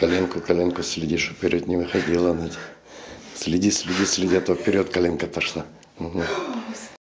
коленку следи, чтобы вперед не выходила. Надя. Следи, а то вперед коленка пошла. Угу.